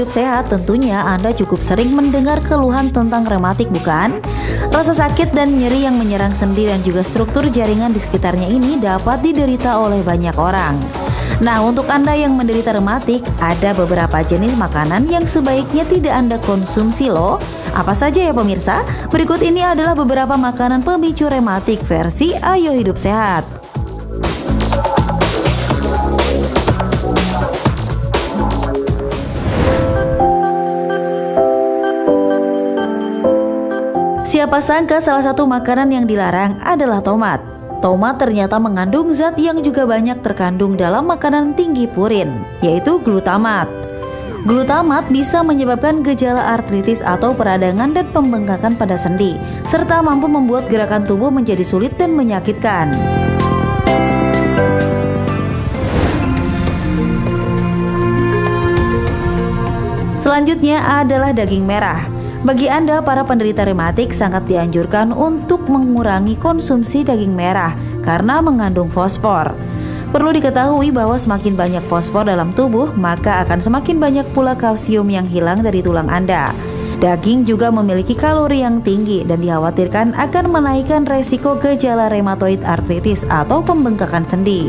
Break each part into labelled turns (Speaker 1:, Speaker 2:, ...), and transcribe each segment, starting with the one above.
Speaker 1: Hidup Sehat, tentunya Anda cukup sering mendengar keluhan tentang rematik, bukan? Rasa sakit dan nyeri yang menyerang sendi dan juga struktur jaringan di sekitarnya ini dapat diderita oleh banyak orang. Nah, untuk Anda yang menderita rematik, ada beberapa jenis makanan yang sebaiknya tidak Anda konsumsi loh. Apa saja ya pemirsa? Berikut ini adalah beberapa makanan pemicu rematik versi Ayo Hidup Sehat. Siapa sangka salah satu makanan yang dilarang adalah tomat. Tomat ternyata mengandung zat yang juga banyak terkandung dalam makanan tinggi purin, yaitu glutamat. Glutamat bisa menyebabkan gejala artritis atau peradangan dan pembengkakan pada sendi, serta mampu membuat gerakan tubuh menjadi sulit dan menyakitkan. Selanjutnya adalah daging merah. Bagi Anda para penderita rematik sangat dianjurkan untuk mengurangi konsumsi daging merah karena mengandung fosfor. Perlu diketahui bahwa semakin banyak fosfor dalam tubuh, maka akan semakin banyak pula kalsium yang hilang dari tulang Anda. Daging juga memiliki kalori yang tinggi dan dikhawatirkan akan menaikkan resiko gejala rheumatoid arthritis atau pembengkakan sendi.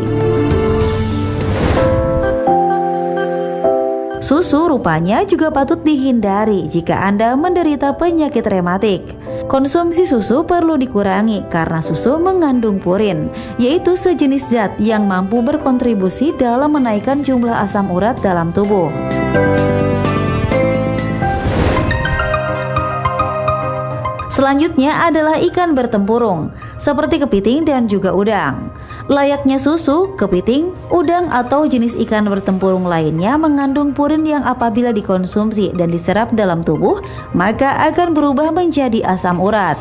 Speaker 1: Susu rupanya juga patut dihindari jika Anda menderita penyakit rematik. Konsumsi susu perlu dikurangi karena susu mengandung purin, yaitu sejenis zat yang mampu berkontribusi dalam menaikkan jumlah asam urat dalam tubuh. Selanjutnya adalah ikan bertempurung, seperti kepiting dan juga udang. Layaknya susu, kepiting, udang atau jenis ikan bertempurung lainnya mengandung purin yang apabila dikonsumsi dan diserap dalam tubuh, maka akan berubah menjadi asam urat.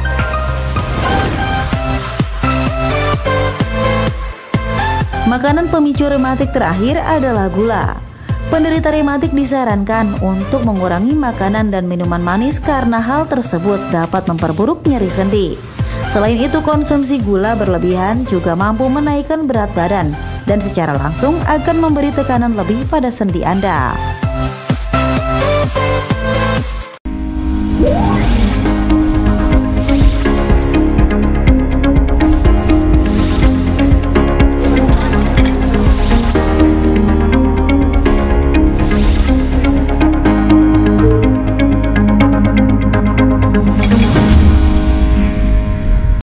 Speaker 1: Makanan pemicu rematik terakhir adalah gula. Penderita rematik disarankan untuk mengurangi makanan dan minuman manis karena hal tersebut dapat memperburuk nyeri sendi. Selain itu, konsumsi gula berlebihan juga mampu menaikkan berat badan dan secara langsung akan memberi tekanan lebih pada sendi Anda.